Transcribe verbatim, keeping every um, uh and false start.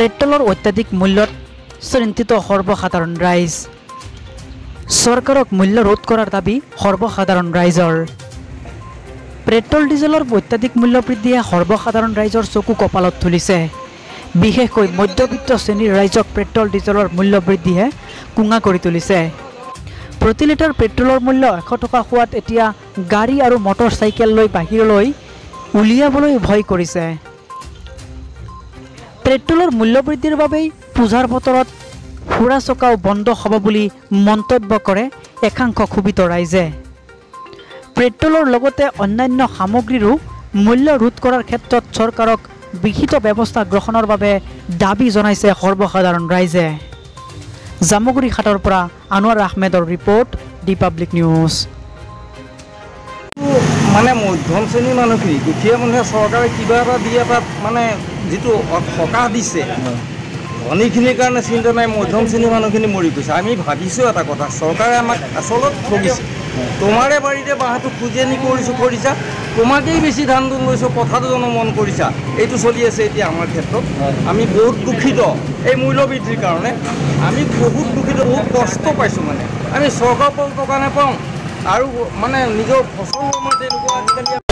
পেট্ৰলৰ অত্যাধিক মূল্যত চিন্তিত সৰ্বসাধাৰণ ৰাইজ। চৰকাৰক মূল্য ৰোধ কৰাৰ দাবী সৰ্বসাধাৰণ ৰাইজৰ। পেট্ৰল ডিজেলৰ অত্যাধিক মূল্য বৃদ্ধিয়ে সৰ্বসাধাৰণ ৰাইজৰ চকু কপালত তুলিছে। বিশেষকৈ মধ্যবিত্ত শ্ৰেণীৰ ৰাইজক পেট্ৰল ডিজেলৰ মূল্য বৃদ্ধিয়ে কুঙা কৰি তুলিছে। প্ৰতি লিটাৰ পেট্ৰলৰ মূল্য এশ টকা হোৱাত এতিয়া গাড়ী আৰু মটৰ চাইকেল লৈ বাহিৰলৈ উলিয়াবলৈ ভয় কৰিছে। পেট্ৰলৰ মূল্য বৃদ্ধিৰ বাবেই পূজাৰ বতৰত ফুৰা চকাও বন্ধ হ'ব বুলি মন্তব্য কৰে একাংশ ক্ষোভিত ৰাইজে। পেট্ৰলৰ লগতে অন্যান্য সামগ্ৰীৰো মূল্য ৰোধ কৰাৰ ক্ষেত্ৰত চৰকাৰক বিহিত ব্যৱস্থা গ্ৰহণৰ বাবে দাবী জনাইছে সৰ্বসাধাৰণ ৰাইজে। জামুগুৰি হাটৰ পৰা আনোৱাৰ আহমেদৰ ৰিপৰ্ট, দি পাব্লিক নিউজ। মানে মধ্যম শ্ৰেণীৰ মানুহখিনি, দুখীয়া মানুহে চৰকাৰে কিবা এটা দি এটা মানে যিটো সকাহ দিছে, ধনীখিনিৰ কাৰণে চিন্তা নাই, মধ্যম শ্ৰেণীৰ মানুহখিনি মৰি গৈছে। আমি ভাবিছোঁ এটা কথা, চৰকাৰে আমাক আচলত ঠগিছে। তোমাৰে বাৰীতে বাঁহটো খুজি আনি কৰিছোঁ কৰিছা, তোমাকেই বেছি ধান ধুন লৈছোঁ, কথাটো জানো মন কৰিছা? এইটো চলি আছে এতিয়া আমাৰ ক্ষেত্ৰত। আমি বহুত দুখিত এই মূল্য বৃদ্ধিৰ কাৰণে, আমি বহুত দুখিত, বহুত কষ্ট পাইছোঁ। মানে আমি চৰকাৰৰ পৰা টকা নাপাওঁ আৰু মানে নিজৰ ফচল আমাৰ তেনেকুৱা আজিকালি